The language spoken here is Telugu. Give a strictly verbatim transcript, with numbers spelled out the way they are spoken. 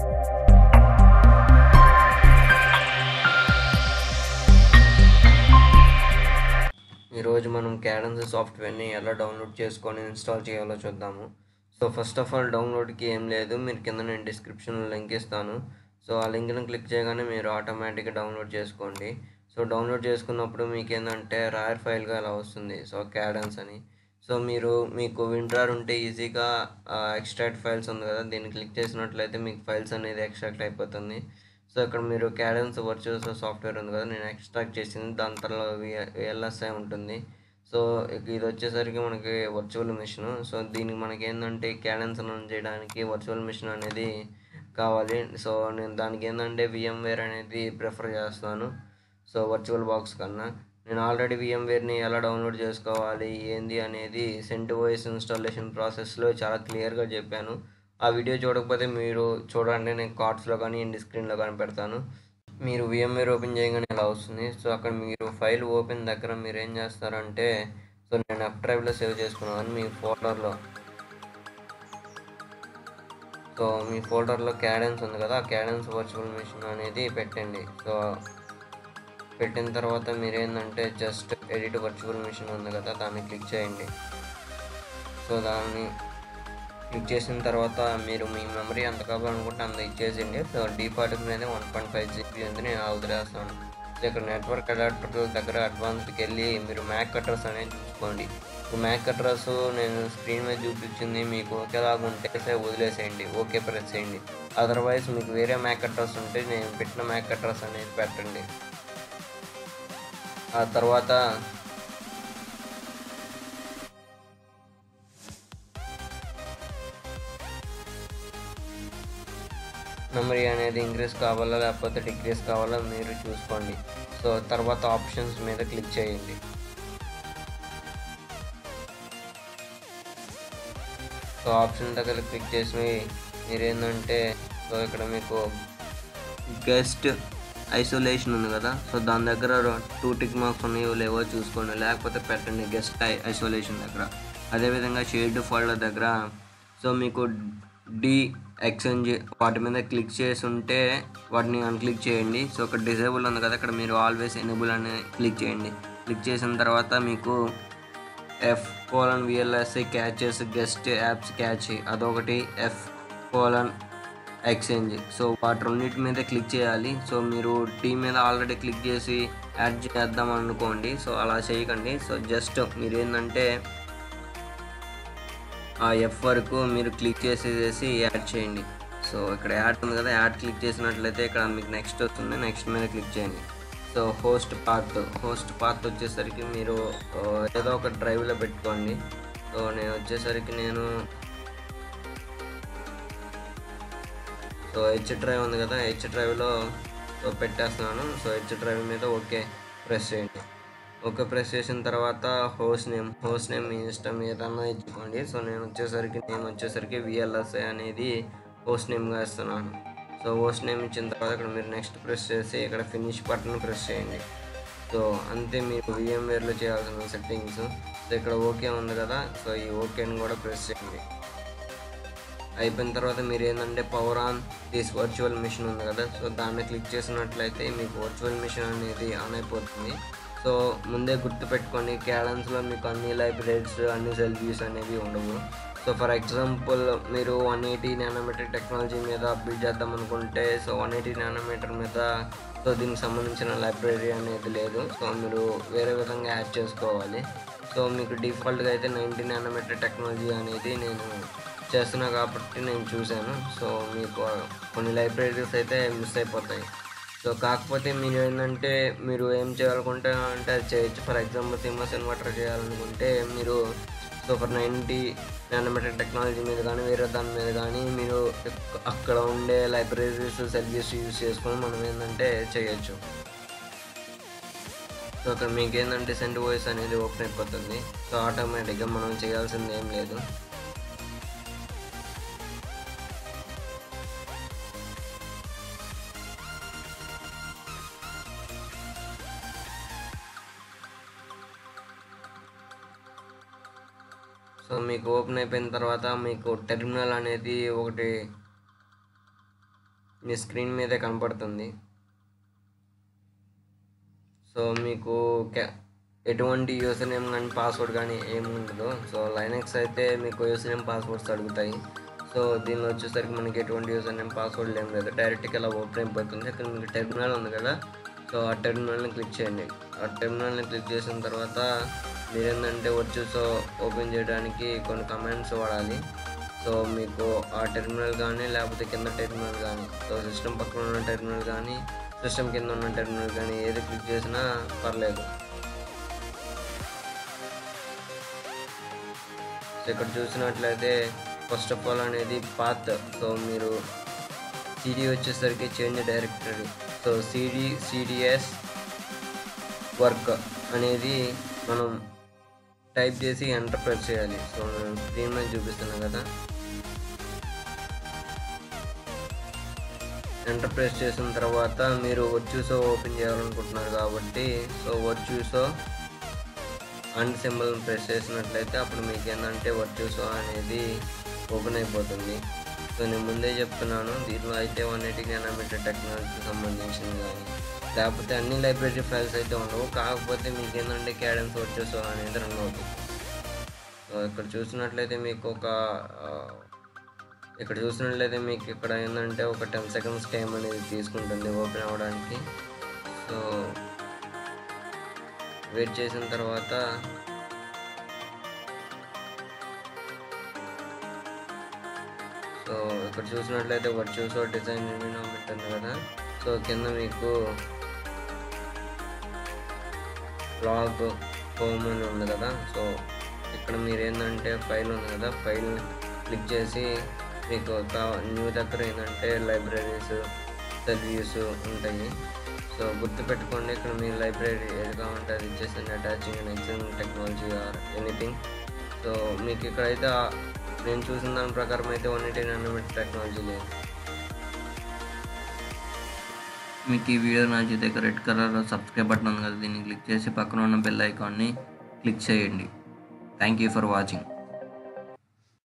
ఈరోజు మనం క్యాడెన్స్ సాఫ్ట్వేర్ని ఎలా డౌన్లోడ్ చేసుకొని ఇన్స్టాల్ చేయాలో చూద్దాము. సో ఫస్ట్ ఆఫ్ ఆల్ డౌన్లోడ్కి ఏం లేదు, మీరు కింద నేను డిస్క్రిప్షన్లో లింక్ ఇస్తాను. సో ఆ లింక్ని క్లిక్ చేయగానే మీరు ఆటోమేటిక్గా డౌన్లోడ్ చేసుకోండి. సో డౌన్లోడ్ చేసుకున్నప్పుడు మీకు ఏంటంటే రాయర్ ఫైల్గా ఇలా వస్తుంది, సో క్యాడెన్స్ అని. సో మీరు మీకు విండ్రార్ ఉంటే ఈజీగా ఎక్స్ట్రాక్ట్ ఫైల్స్ ఉంది కదా, దీన్ని క్లిక్ చేసినట్లయితే మీకు ఫైల్స్ అనేది ఎక్స్ట్రాక్ట్ అయిపోతుంది. సో ఇక్కడ మీరు క్యాడెన్స్ వర్చువల్ సాఫ్ట్వేర్ ఉంది కదా, నేను ఎక్స్ట్రాక్ట్ చేసింది, దాని తర్వాత విఎల్ఎస్ఐ ఉంటుంది. సో ఇది వచ్చేసరికి మనకి వర్చువల్ మిషన్. సో దీనికి మనకి ఏంటంటే క్యాడెన్స్ రన్ చేయడానికి వర్చువల్ మిషన్ అనేది కావాలి. సో నేను దానికి ఏంటంటే విఎంవేర్ అనేది ప్రిఫర్ చేస్తాను, సో వర్చువల్ బాక్స్ కన్నా. నేను ఆల్రెడీ విఎంవేర్ని ఎలా డౌన్లోడ్ చేసుకోవాలి ఏంది అనేది సెంటివోయిస్ ఇన్స్టాలేషన్ ప్రాసెస్లో చాలా క్లియర్గా చెప్పాను. ఆ వీడియో చూడకపోతే మీరు చూడండి, నేను కార్డ్స్లో కానీ ఎండ్ స్క్రీన్లో కానీ పెడతాను. మీరు విఎంవేర్ ఓపెన్ చేయగానే ఇలా వస్తుంది. సో అక్కడ మీరు ఫైల్ ఓపెన్ దగ్గర మీరు ఏం చేస్తారంటే, సో నేను ఎఫ్ డ్రైవ్లో సేవ్ చేసుకున్నాను మీ ఫోల్డర్లో. సో మీ ఫోల్డర్లో క్యాడెన్స్ ఉంది కదా, ఆ క్యాడెన్స్ వర్చువల్ మిషన్ అనేది పెట్టండి. సో పెట్టిన తర్వాత మీరు ఏంటంటే జస్ట్ ఎడిట్ వర్చువల్ మిషన్ ఉంది కదా, దాన్ని క్లిక్ చేయండి. సో దాన్ని క్లిక్ చేసిన తర్వాత మీరు మీ మెమరీ ఎంత కావాలనుకుంటే అంత ఇచ్చేసిండి. సో డిఫాల్ట్ మీద వన్ పాయింట్ ఫైవ్ జీబీ ఉంది, నేను వదిలేస్తాను. సో ఇక్కడ నెట్వర్క్ అడాప్టర్ దగ్గర అడ్వాన్స్డ్కి వెళ్ళి మీరు మ్యాక్ అడ్రస్ అనేది చూసుకోండి. మ్యాక్ అడ్రస్ నేను స్క్రీన్ మీద చూపించింది మీకు ఒకేలాగా ఉంటే వదిలేసేయండి, ఓకే ప్రెస్ చేయండి. అదర్వైజ్ మీకు వేరే మ్యాక్ అడ్రస్ ఉంటే నేను పెట్టిన మ్యాక్ అడ్రస్ అనేది పెట్టండి. ఆ తర్వాత మెమరీ అనేది ఇంక్రీజ్ కావాలా లేకపోతే డిక్రీజ్ కావాలా మీరు చూసుకోండి. సో తర్వాత ఆప్షన్స్ మీద క్లిక్ చేయండి. సో ఆప్షన్ దగ్గర క్లిక్ చేసి మీరు ఏంటంటే, సో ఇక్కడ మీకు గెస్ట్ ఐసోలేషన్ ఉంది కదా, సో దాని దగ్గర టూ టిక్ మార్క్స్ ఉన్నాయో లేవో చూసుకోండి, లేకపోతే పెట్టండి గెస్ట్ ఐ ఐసోలేషన్ దగ్గర. అదేవిధంగా షేర్డ్ ఫోల్డర్ దగ్గర సో మీకు డి ఎక్స్చేంజ్ వాటి మీద క్లిక్ చేసి ఉంటే వాటిని అన్క్లిక్ చేయండి. సో ఇక్కడ డిసేబుల్ ఉంది కదా, ఇక్కడ మీరు ఆల్వేస్ ఎనేబుల్ అని క్లిక్ చేయండి. క్లిక్ చేసిన తర్వాత మీకు F colon VLSI caches guest apps cache అదొకటి, ఎఫ్ కోలన్ ఎక్స్చేంజ్, సో వాటి రెండింటి మీద క్లిక్ చేయాలి. సో మీరు టీ మీద ఆల్రెడీ క్లిక్ చేసి యాడ్ చేద్దాం అనుకోండి, సో అలా చేయకండి. సో జస్ట్ మీరు ఏంటంటే ఆ ఎఫ్ వరకు మీరు క్లిక్ చేసేసి యాడ్ చేయండి. సో ఇక్కడ యాడ్ ఉంది కదా, యాడ్ క్లిక్ చేసినట్లయితే ఇక్కడ మీకు నెక్స్ట్ వస్తుంది, నెక్స్ట్ మీద క్లిక్ చేయండి. So host path host path వచ్చేసరికి మీరు ఏదో ఒక డ్రైవ్లో పెట్టుకోండి. సో నేను వచ్చేసరికి నేను సో హెచ్ డ్రైవ్ ఉంది కదా, హెచ్ డ్రైవ్లో పెట్టేస్తున్నాను. సో హెచ్ డ్రైవ్ మీద ఓకే ప్రెస్ చేయండి. ఓకే ప్రెస్ చేసిన తర్వాత హోస్ట్ నేమ్ హోస్ట్ నేమ్ మీ ఇష్టం ఏదన్నా ఇచ్చుకోండి. సో నేను వచ్చేసరికి నేమ్ వచ్చేసరికి విఎల్ఎస్ఐ అనేది హోస్ట్ నేమ్గా ఇస్తున్నాను. సో హోస్ట్ నేమ్ ఇచ్చిన తర్వాత ఇక్కడ మీరు నెక్స్ట్ ప్రెస్ చేసి ఇక్కడ ఫినిష్ బటన్ ప్రెస్ చేయండి. సో అంతే మీరు విఎంవేర్లో చేయాల్సిన సెట్టింగ్స్. సో ఇక్కడ ఓకే ఉంది కదా, సో ఈ ఓకేని కూడా ప్రెస్ చేయండి. అయిపోయిన తర్వాత మీరు ఏంటంటే power on this virtual machine ఉంది కదా, సో దాన్ని క్లిక్ చేసినట్లయితే మీకు వర్చువల్ మిషన్ అనేది ఆన్ అయిపోతుంది. సో ముందే గుర్తుపెట్టుకోండి, క్యాడెన్స్లో మీకు అన్ని లైబ్రరీస్ అన్ని సెల్ఫీస్ అనేవి ఉండవు. సో ఫర్ ఎగ్జాంపుల్ మీరు వన్ ఎయిటీ నానోమీటర్ టెక్నాలజీ మీద బిల్డ్ చేద్దాం అనుకుంటే, సో వన్ ఎయిటీ నానోమీటర్ మీద సో దీనికి సంబంధించిన లైబ్రరీ అనేది లేదు. సో మీరు వేరే విధంగా యాడ్ చేసుకోవాలి. సో మీకు డిఫాల్ట్గా అయితే నైంటీ నానోమీటర్ టెక్నాలజీ అనేది నేను చేస్తున్నా కాబట్టి నేను చూశాను. సో మీకు కొన్ని లైబ్రరీస్ అయితే మిస్ అయిపోతాయి. సో కాకపోతే మీరు ఏంటంటే మీరు ఏం చేయాలనుకుంటే అంటే అది చేయొచ్చు. ఫర్ ఎగ్జాంపుల్ సిమ్మస్ ఇన్వర్టర్ చేయాలనుకుంటే మీరు so for ninety nanometre technology మీద కానీ వేరే దాని మీద కానీ మీరు అక్కడ ఉండే లైబ్రరీస్ సర్వీస్ యూజ్ చేసుకొని మనం ఏంటంటే చేయొచ్చు. సో అక్కడ మీకు ఏంటంటే సెంటివోయిస్ అనేది ఓపెన్ అయిపోతుంది. సో ఆటోమేటిక్గా మనం చేయాల్సింది ఏం లేదు. సో మీకు ఓపెన్ అయిపోయిన తర్వాత మీకు టెర్మినల్ అనేది ఒకటి మీ స్క్రీన్ మీదే కనపడుతుంది. సో మీకు ఎటువంటి యూజర్ నేమ్ కానీ పాస్వర్డ్ కానీ ఏమి ఉండదు. సో లైనక్స్ అయితే మీకు యూజర్ నేమ్ పాస్వర్డ్స్ అడుగుతాయి. సో దీనిలో వచ్చేసరికి మనకి ఎటువంటి యూజర్ నేమ్ పాస్వర్డ్ ఏం లేదు, డైరెక్ట్గా ఇలా ఓపెన్ అయిపోతుంది. ఇక్కడ మీకు టెర్మినల్ ఉంది కదా, సో ఆ టెర్మినల్ని క్లిక్ చేయండి. ఆ టెర్మినల్ని క్లిక్ చేసిన తర్వాత మీరు ఏంటంటే వర్చువల్స్ ఓపెన్ చేయడానికి కొన్ని కమాండ్స్ వాడాలి. సో మీకు ఆ టెర్మినల్ కానీ లేకపోతే కింద టెర్మినల్ కానీ, సో సిస్టమ్ పక్కన ఉన్న టెర్మినల్ కానీ సిస్టమ్ కింద ఉన్న టెర్మినల్ కానీ ఏది క్లిక్ చేసినా పర్లేదు. సో ఇక్కడ చూసినట్లయితే ఫస్ట్ ఆఫ్ ఆల్ అనేది పాత్. సో మీరు సిడి వచ్చేసరికి change directory. So CD CDs work అనేది మనం టైప్ చేసి ఎంటర్ ప్రెస్ చేయాలి. సో నేను స్క్రీన్ మీద చూపిస్తున్నాను కదా, ఎంటర్ ప్రెస్ చేసిన తర్వాత మీరు వర్చువల్స్ ఓపెన్ చేయాలనుకుంటున్నారు కాబట్టి so virtuoso and symbol press చేసినట్లయితే అప్పుడు మీకు ఏంటంటే వర్చువల్స్ అనేది ఓపెన్ అయిపోతుంది. సో నేను ముందే చెప్తున్నాను, దీంట్లో అయితే వన్ ఎయిటీ నానోమీటర్ టెక్నాలజీకి సంబంధించింది కానీ లేకపోతే అన్ని లైబ్రరీ ఫైల్స్ అయితే ఉండవు. కాకపోతే మీకు ఏంటంటే క్యాడెన్స్ వర్చువల్స్ అనేది రన్ అవుతుంది. సో ఇక్కడ చూసినట్లయితే మీకు ఒక ఇక్కడ చూసినట్లయితే మీకు ఇక్కడ ఏంటంటే ఒక టెన్ సెకండ్స్ టైం అనేది తీసుకుంటుంది ఓపెన్ అవ్వడానికి. సో వెయిట్ చేసిన తర్వాత సో ఇక్కడ చూసినట్లయితే వర్చువల్స్ డిజైన్ ఎన్విరాన్మెంట్ ఉంది కదా, సో కింద మీకు బ్లాగ్ హోమ్ అని ఉంది కదా. సో ఇక్కడ మీరు ఏంటంటే ఫైల్ ఉంది కదా, ఫైల్ క్లిక్ చేసి మీకు ఒక న్యూ దగ్గర ఏంటంటే లైబ్రరీస్ సర్వీస్ ఉంటాయి. సో గుర్తుపెట్టుకోండి, ఇక్కడ మీ లైబ్రరీ ఏది కావాలంటే అది ఇచ్చేసండి, అటాచింగ్ అండ్ ఎగ్జింగ్ టెక్నాలజీ ఆర్ ఎనీథింగ్. సో మీకు ఇక్కడైతే నేను చూసిన దాని ప్రకారం అయితే వన్ ఎయిటీ నానోమీటర్ టెక్నాలజీ లేదు. మీకు ఈ వీడియో నచ్చితే రెడ్ కలర్ సబ్స్క్రైబ్ బటన్ ఉంది కదా, దీన్ని క్లిక్ చేసి పక్కన ఉన్న బెల్ ఐకాన్ని క్లిక్ చేయండి. Thank you for watching.